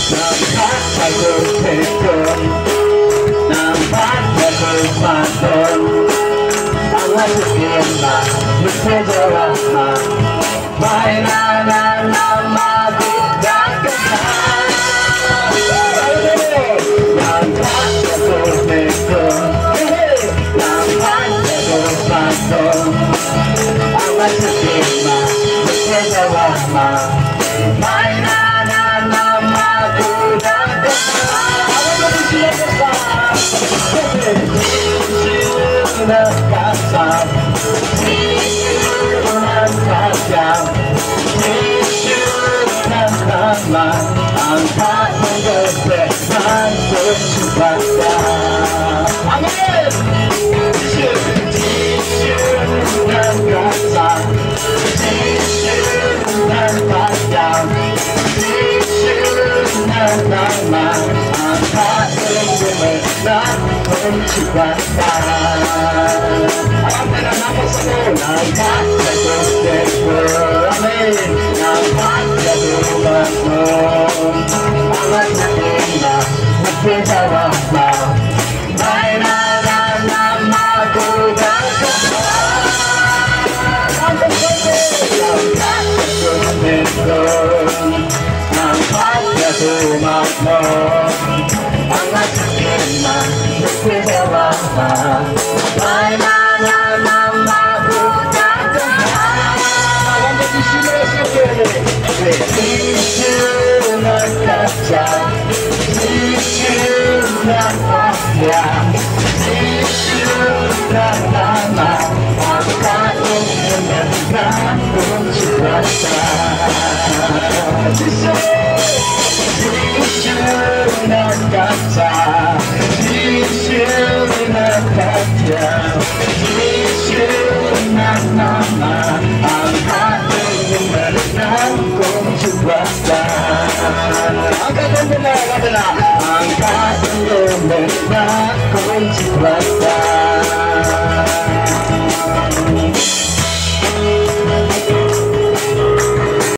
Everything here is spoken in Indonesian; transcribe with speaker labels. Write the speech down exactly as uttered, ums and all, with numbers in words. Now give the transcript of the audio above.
Speaker 1: nampak aku tekun, nampak aku pantun. Tangan sekian bisa jawab, mainan nama tidak kenal. Nampak aku tekun, nampak aku pantun. Tangan sekian bisa jawab, mainan nama tidak kenal. Kasar, dan tajam, dan lama, angkat menggembirakan kecepatan. Amin. Dan kasar, dan tajam, dan lama, angkat menggembirakan kecepatan. Nampak jatuh tekun, amin. Nampak jatuh bangun, amat indah, mungkin jawab mainan namaku dan kenal. Nampak jatuh tekun, nampak jatuh bangun, amat indah, mungkin jawab mainan namaku tak kenal. Isu-isu kaca, isu-isu wajah, isu-isu nama, akan menyenangkan kuasa. Isu-isu kaca, isu-isu kaca, isu-isu nama, akan menyenangkan kuasa. Angkat benar, benar. Angkat benar, kuasa.